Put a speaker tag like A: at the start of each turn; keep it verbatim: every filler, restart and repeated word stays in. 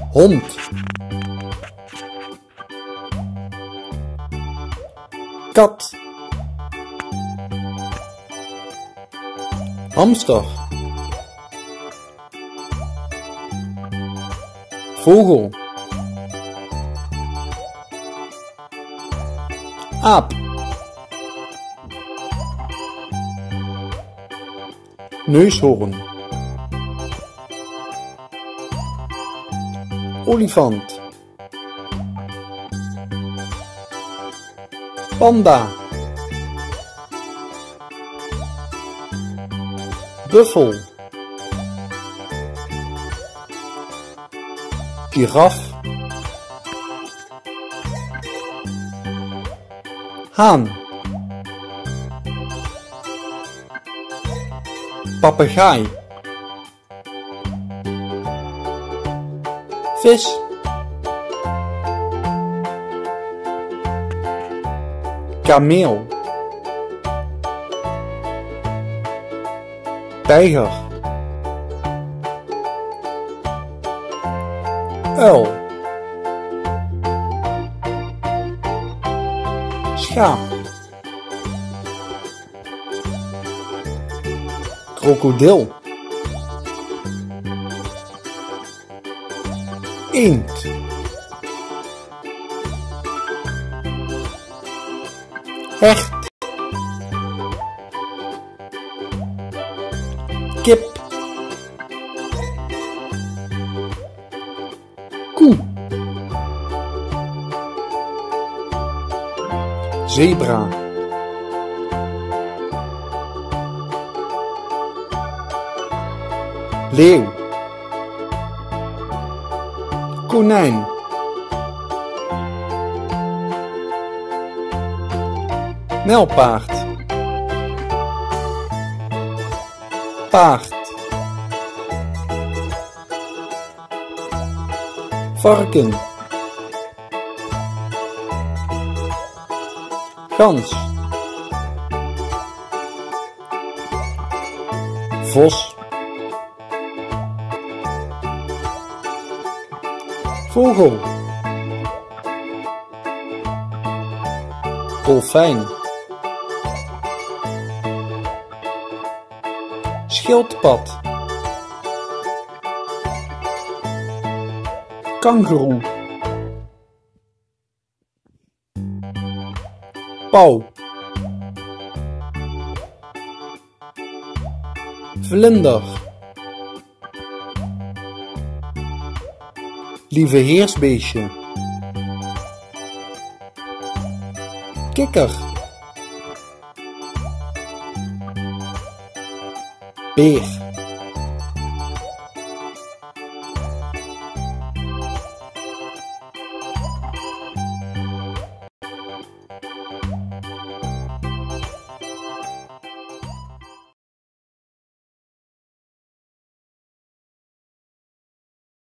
A: hond, kat, hamster, vogel, aap, neushoorn, olifant, panda, buffel, giraf, haan, papegaai, vis, kameel, tijger, uil, schaap, krokodil, eend, hert, kip, koe, zebra, leeuw, konijn, nijlpaard, paard, varken, gans, vos, vogel, dolfijn, schildpad, kangoeroe, pauw, vlinder, lieveheersbeestje, kikker, beer.